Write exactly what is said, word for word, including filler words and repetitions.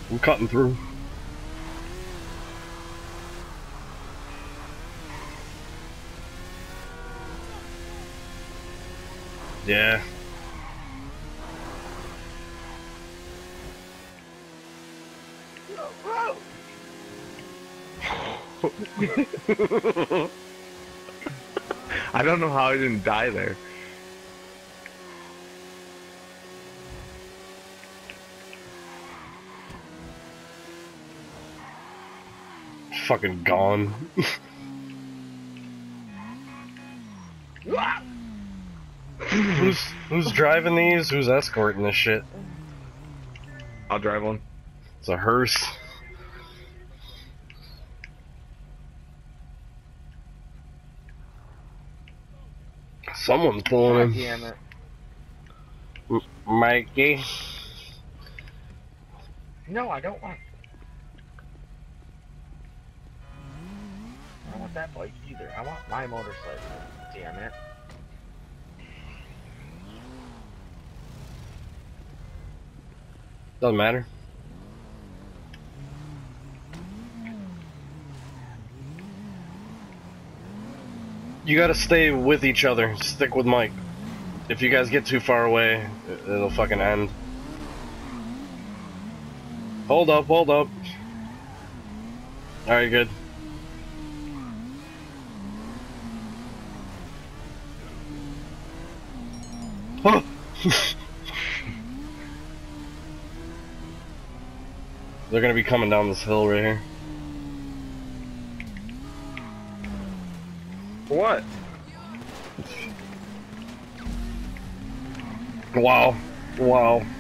I'm cutting through. Yeah. I don't know how I didn't die there. Fucking gone. who's who's driving these? Who's escorting this shit? I'll drive one. It's a hearse. Someone's pulling God him. damn it. M Mikey. No, I don't want. I don't want that bike either. I want my motorcycle. Damn it. Doesn't matter. You gotta stay with each other. Stick with Mike. If you guys get too far away, it'll fucking end. Hold up, hold up. Alright, good. Oh! They're gonna be coming down this hill right here. What? Wow. Wow.